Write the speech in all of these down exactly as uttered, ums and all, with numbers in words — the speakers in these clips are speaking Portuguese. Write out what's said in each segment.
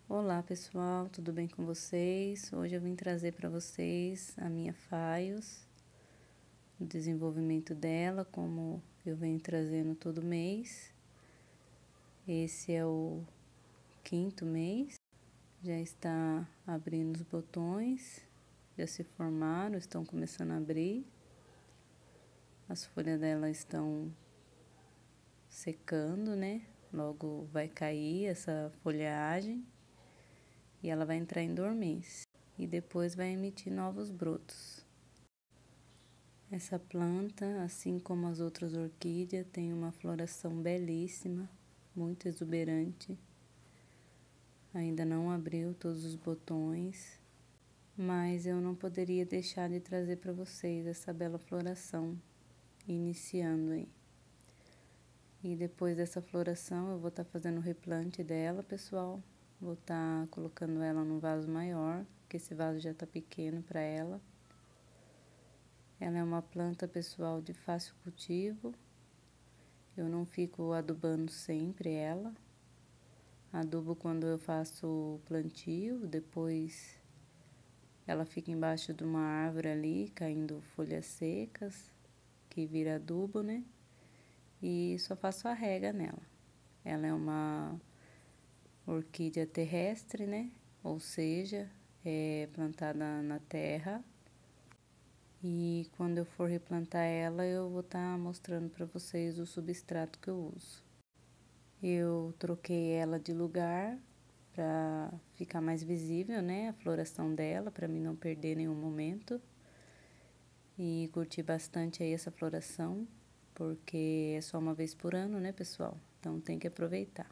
Olá pessoal, tudo bem com vocês? Hoje eu vim trazer para vocês a minha Phaios, o desenvolvimento dela, como eu venho trazendo todo mês. Esse é o quinto mês, já está abrindo os botões, já se formaram, estão começando a abrir. As folhas dela estão secando, né? Logo vai cair essa folhagem. E ela vai entrar em dormência e depois vai emitir novos brotos. Essa planta, assim como as outras orquídeas, tem uma floração belíssima, muito exuberante. Ainda não abriu todos os botões, mas eu não poderia deixar de trazer para vocês essa bela floração, iniciando aí. E depois dessa floração eu vou estar tá fazendo o replante dela, pessoal. Vou estar tá colocando ela num vaso maior, porque esse vaso já tá pequeno para ela. Ela é uma planta, pessoal, de fácil cultivo. Eu não fico adubando sempre ela. Adubo quando eu faço o plantio, depois ela fica embaixo de uma árvore ali, caindo folhas secas, que vira adubo, né? E só faço a rega nela. Ela é uma orquídea terrestre, né? Ou seja, é plantada na terra. E quando eu for replantar ela, eu vou estar tá mostrando para vocês o substrato que eu uso. Eu troquei ela de lugar para ficar mais visível, né? A floração dela, para mim não perder nenhum momento. E curti bastante aí essa floração, porque é só uma vez por ano, né, pessoal? Então tem que aproveitar.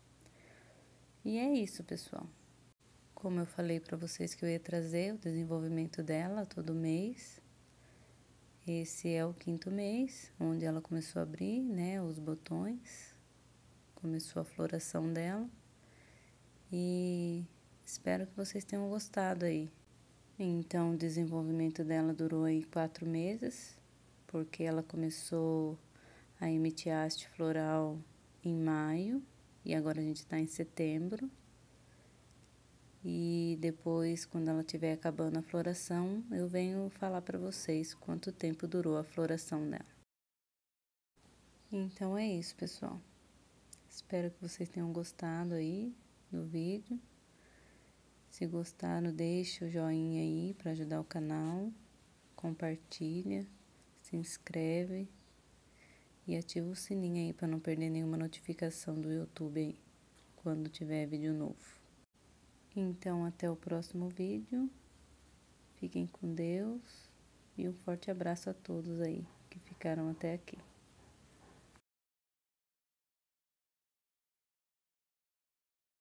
E é isso, pessoal. Como eu falei para vocês que eu ia trazer o desenvolvimento dela todo mês. Esse é o quinto mês, onde ela começou a abrir, né, os botões. Começou a floração dela. E espero que vocês tenham gostado aí. Então, o desenvolvimento dela durou aí quatro meses, porque ela começou a emitir haste floral em maio. E agora a gente está em setembro. E depois, quando ela estiver acabando a floração, eu venho falar para vocês quanto tempo durou a floração dela. Então é isso, pessoal. Espero que vocês tenham gostado aí do vídeo. Se gostaram, deixa o joinha aí para ajudar o canal. Compartilha, se inscreve e ativa o sininho aí para não perder nenhuma notificação do YouTube aí, quando tiver vídeo novo. Então, até o próximo vídeo. Fiquem com Deus e um forte abraço a todos aí que ficaram até aqui.